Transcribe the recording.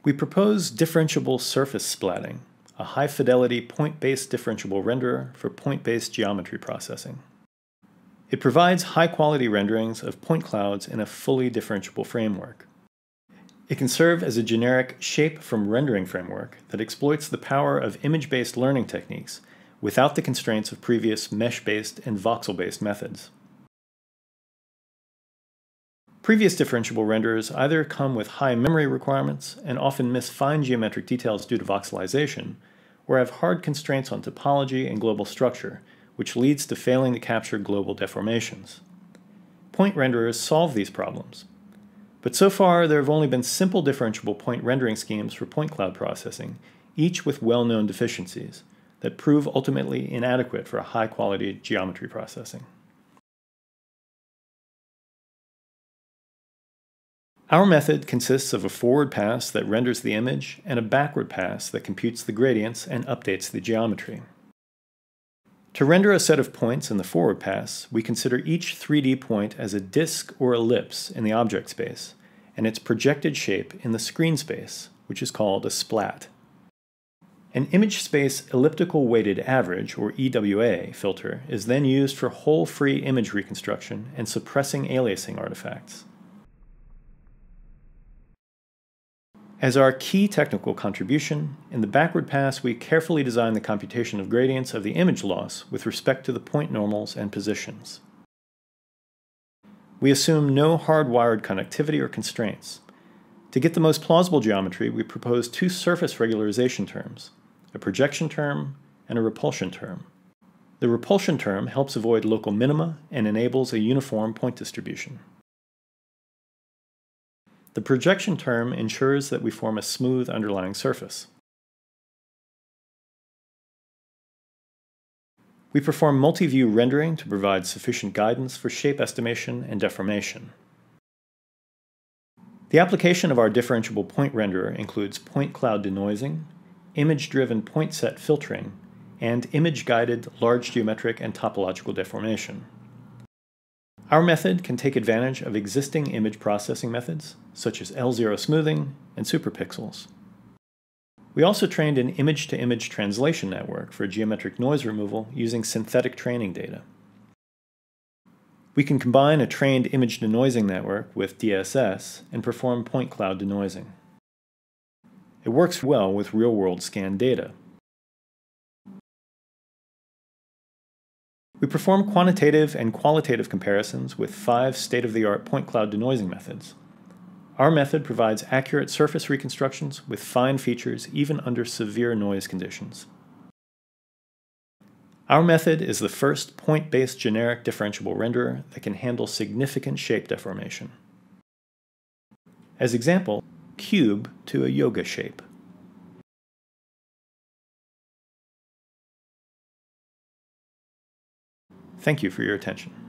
We propose differentiable surface splatting, a high-fidelity point-based differentiable renderer for point-based geometry processing. It provides high-quality renderings of point clouds in a fully differentiable framework. It can serve as a generic shape from rendering framework that exploits the power of image-based learning techniques without the constraints of previous mesh-based and voxel-based methods. Previous differentiable renderers either come with high memory requirements and often miss fine geometric details due to voxelization, or have hard constraints on topology and global structure, which leads to failing to capture global deformations. Point renderers solve these problems. But so far, there have only been simple differentiable point rendering schemes for point cloud processing, each with well-known deficiencies, that prove ultimately inadequate for high-quality geometry processing. Our method consists of a forward pass that renders the image and a backward pass that computes the gradients and updates the geometry. To render a set of points in the forward pass, we consider each 3D point as a disk or ellipse in the object space, and its projected shape in the screen space, which is called a splat. An image space elliptical weighted average, or EWA, filter is then used for hole-free image reconstruction and suppressing aliasing artifacts. As our key technical contribution, in the backward pass we carefully design the computation of gradients of the image loss with respect to the point normals and positions. We assume no hardwired connectivity or constraints. To get the most plausible geometry, we propose two surface regularization terms, a projection term and a repulsion term. The repulsion term helps avoid local minima and enables a uniform point distribution. The projection term ensures that we form a smooth underlying surface. We perform multi-view rendering to provide sufficient guidance for shape estimation and deformation. The application of our differentiable point renderer includes point cloud denoising, image-driven point set filtering, and image-guided large geometric and topological deformation. Our method can take advantage of existing image processing methods, such as L0 smoothing and superpixels. We also trained an image-to-image translation network for geometric noise removal using synthetic training data. We can combine a trained image denoising network with DSS and perform point cloud denoising. It works well with real-world scan data. We perform quantitative and qualitative comparisons with 5 state-of-the-art point cloud denoising methods. Our method provides accurate surface reconstructions with fine features even under severe noise conditions. Our method is the first point-based generic differentiable renderer that can handle significant shape deformation. As example, cube to a yoga shape. Thank you for your attention.